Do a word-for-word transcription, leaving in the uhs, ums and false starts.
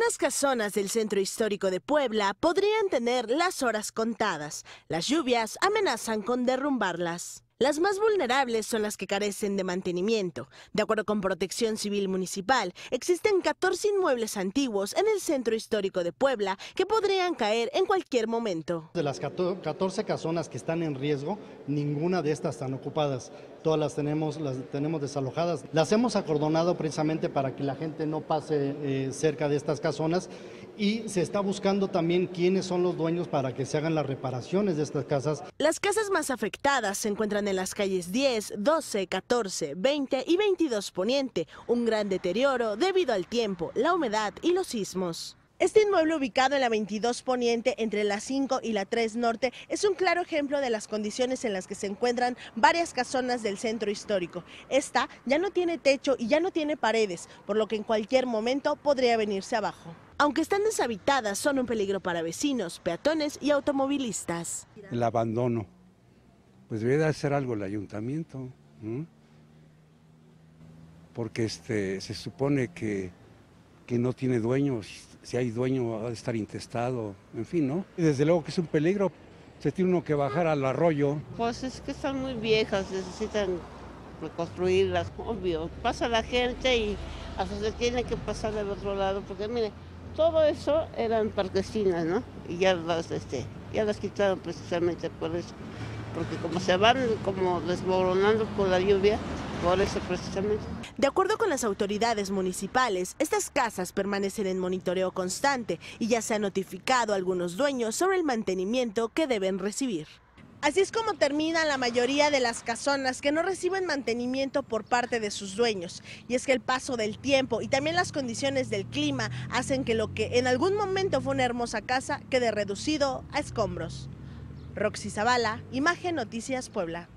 Algunas casonas del centro histórico de Puebla podrían tener las horas contadas. Las lluvias amenazan con derrumbarlas. Las más vulnerables son las que carecen de mantenimiento. De acuerdo con Protección Civil Municipal, existen catorce inmuebles antiguos en el centro histórico de Puebla que podrían caer en cualquier momento. De las catorce casonas que están en riesgo, ninguna de estas están ocupadas. Todas las tenemos, las tenemos desalojadas. Las hemos acordonado precisamente para que la gente no pase eh, cerca de estas casonas, y se está buscando también quiénes son los dueños para que se hagan las reparaciones de estas casas. Las casas más afectadas se encuentran en las calles diez, doce, catorce, veinte y veintidós Poniente, un gran deterioro debido al tiempo, la humedad y los sismos. Este inmueble ubicado en la veintidós Poniente, entre la cinco y la tres Norte, es un claro ejemplo de las condiciones en las que se encuentran varias casonas del centro histórico. Esta ya no tiene techo y ya no tiene paredes, por lo que en cualquier momento podría venirse abajo. Aunque están deshabitadas, son un peligro para vecinos, peatones y automovilistas. El abandono, pues debería de hacer algo el ayuntamiento, ¿no? Porque este, se supone que, que no tiene dueños. Si hay dueño va a estar intestado, en fin, ¿no? Y desde luego que es un peligro, se tiene uno que bajar al arroyo. Pues es que están muy viejas, necesitan reconstruirlas, obvio. Pasa la gente y hasta se tiene que pasar del otro lado, porque mire, todo eso eran parquecinas, ¿no? Y ya las, este, ya las quitaron precisamente por eso, porque como se van como desmoronando por la lluvia, por eso precisamente. De acuerdo con las autoridades municipales, estas casas permanecen en monitoreo constante y ya se ha notificado a algunos dueños sobre el mantenimiento que deben recibir. Así es como terminan la mayoría de las casonas que no reciben mantenimiento por parte de sus dueños. Y es que el paso del tiempo y también las condiciones del clima hacen que lo que en algún momento fue una hermosa casa quede reducido a escombros. Roxy Zavala, Imagen Noticias Puebla.